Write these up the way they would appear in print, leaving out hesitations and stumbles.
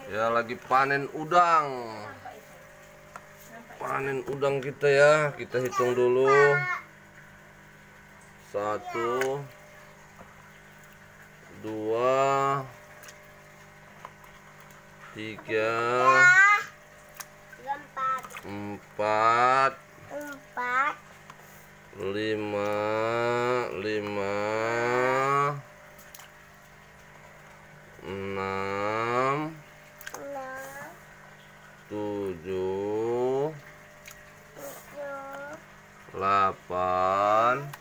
Ya, lagi panen udang. Panen udang kita ya. Kita hitung dulu. 1, 2, 3, 4, 5, 6, 7, 8,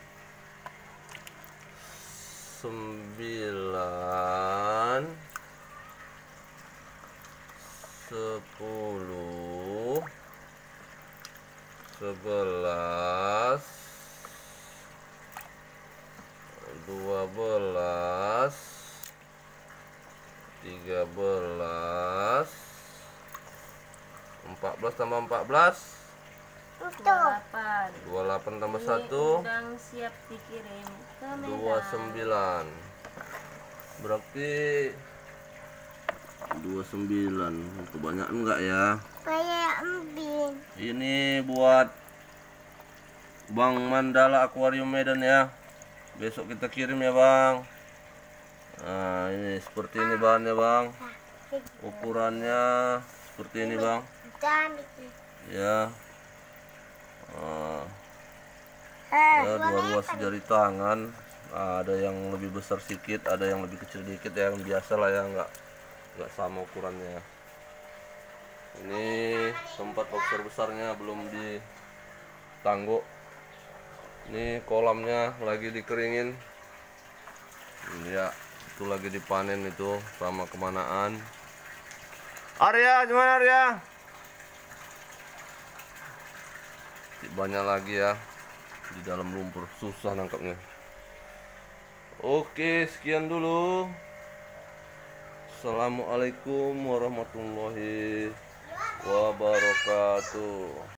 9, 10, 11, 12, 13, 14 tambah 14, 28 tambah 1, udang siap dikirim ke Medan. 29. Berarti 29. Itu banyak enggak ya? Kayak embin. Ini buat Bang Mandala Aquarium Medan ya. Besok kita kirim ya, Bang. Nah, ini seperti ini bahannya, Bang. Ukurannya seperti ini, Bang. Ya. Ya, dua ruas jari tangan. Ada yang lebih besar sedikit, ada yang lebih kecil dikit ya, yang biasa lah ya, nggak sama ukurannya. Ini tempat boxer besarnya belum ditangguk. Ini kolamnya lagi dikeringin. Ya, itu lagi dipanen itu sama kemanaan. Arya, gimana Arya? Banyak lagi ya di dalam lumpur, susah nangkapnya. Oke, sekian dulu. Assalamualaikum warahmatullahi wabarakatuh.